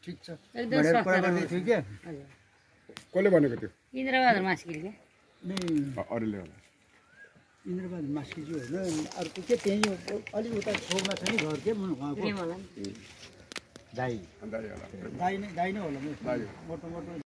ठिक छ एकदम भनेर स्वास्थ्य कुरा गर्दै राम्रो थियो क्या हजुर कसले भनेको थियो इन्द्रबहादुर मास्किलले नै अरूले होला इन्द्रबहादुर मास्किजी होइन अर्को के त्यहीँ अलिक उता छेउमा छ नि घर के उहाँको प्रेम होला नि दाई अन्त होला दाई नै होला मोटो मोटो